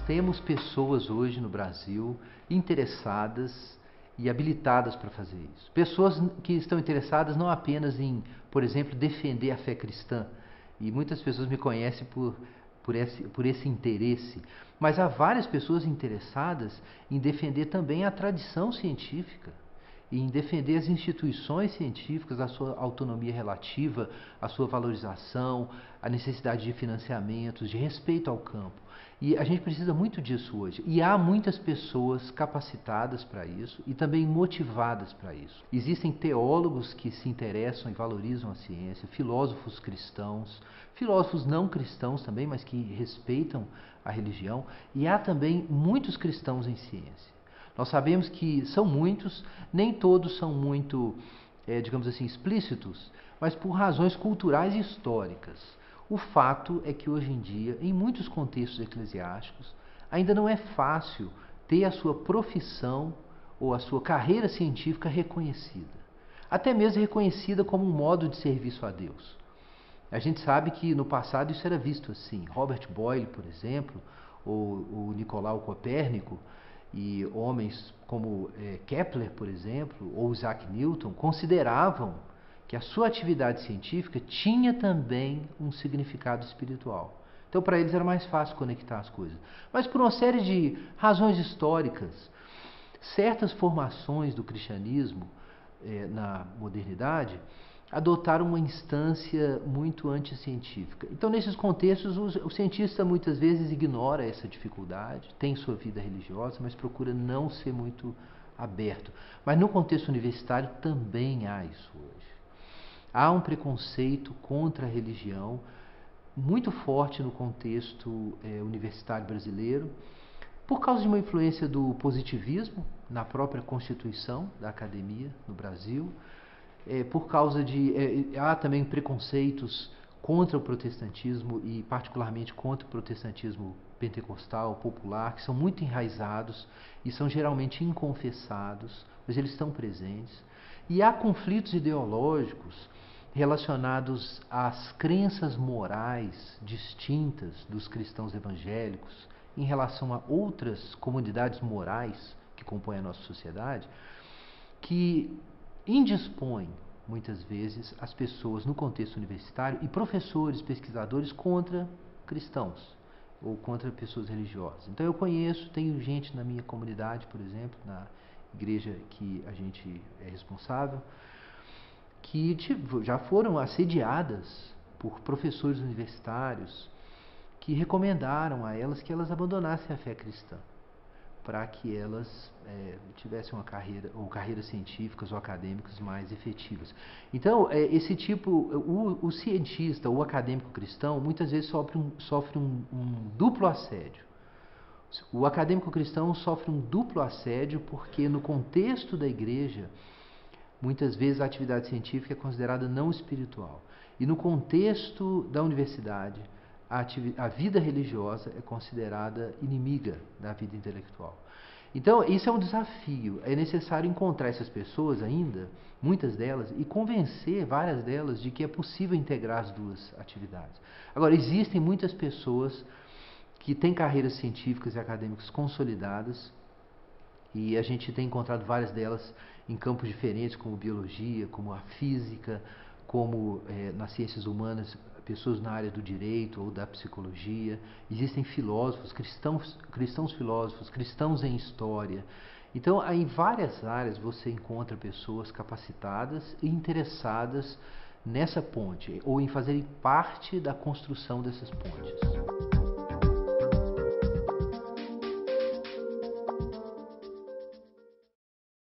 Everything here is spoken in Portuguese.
temos pessoas hoje no Brasil interessadas e habilitadas para fazer isso. Pessoas que estão interessadas não apenas em, por exemplo, defender a fé cristã, e muitas pessoas me conhecem por esse interesse, mas há várias pessoas interessadas em defender também a tradição científica, e em defender as instituições científicas, a sua autonomia relativa, a sua valorização, a necessidade de financiamentos, de respeito ao campo. E a gente precisa muito disso hoje. E há muitas pessoas capacitadas para isso e também motivadas para isso. Existem teólogos que se interessam e valorizam a ciência, filósofos cristãos, filósofos não cristãos também, mas que respeitam a religião. E há também muitos cristãos em ciência. Nós sabemos que são muitos, nem todos são muito, digamos assim, explícitos, mas por razões culturais e históricas. O fato é que hoje em dia, em muitos contextos eclesiásticos, ainda não é fácil ter a sua profissão ou a sua carreira científica reconhecida. Até mesmo reconhecida como um modo de serviço a Deus. A gente sabe que no passado isso era visto assim. Robert Boyle, por exemplo, ou o Nicolau Copérnico, e homens como Kepler, por exemplo, ou Isaac Newton, consideravam que a sua atividade científica tinha também um significado espiritual. Então, para eles era mais fácil conectar as coisas. Mas por uma série de razões históricas, certas formações do cristianismo na modernidade adotaram uma instância muito anticientífica. Então, nesses contextos, o cientista muitas vezes ignora essa dificuldade, tem sua vida religiosa, mas procura não ser muito aberto. Mas no contexto universitário também há isso hoje. Há um preconceito contra a religião muito forte no contexto universitário brasileiro, por causa de uma influência do positivismo na própria constituição da academia no Brasil, por causa há também preconceitos contra o protestantismo e particularmente contra o protestantismo pentecostal, popular, que são muito enraizados e são geralmente inconfessados, mas eles estão presentes. E há conflitos ideológicos relacionados às crenças morais distintas dos cristãos evangélicos em relação a outras comunidades morais que compõem a nossa sociedade, que indispõe, muitas vezes, as pessoas no contexto universitário e professores, pesquisadores contra cristãos ou contra pessoas religiosas. Então eu tenho gente na minha comunidade, por exemplo, na igreja que a gente é responsável, que já foram assediadas por professores universitários que recomendaram a elas que elas abandonassem a fé cristã, para que elas tivessem uma carreira, ou carreiras científicas ou acadêmicas mais efetivas. Então, o cientista, o acadêmico cristão, muitas vezes sofre um duplo assédio. O acadêmico cristão sofre um duplo assédio porque no contexto da igreja, muitas vezes a atividade científica é considerada não espiritual. E no contexto da universidade, a vida religiosa é considerada inimiga da vida intelectual. Então, isso é um desafio. É necessário encontrar essas pessoas ainda, muitas delas, e convencer várias delas de que é possível integrar as duas atividades. Agora, existem muitas pessoas que têm carreiras científicas e acadêmicas consolidadas, e a gente tem encontrado várias delas em campos diferentes, como biologia, como a física, como nas ciências humanas, pessoas na área do direito ou da psicologia. Existem filósofos, cristãos filósofos, cristãos em história. Então, em várias áreas você encontra pessoas capacitadas e interessadas nessa ponte, ou em fazerem parte da construção dessas pontes.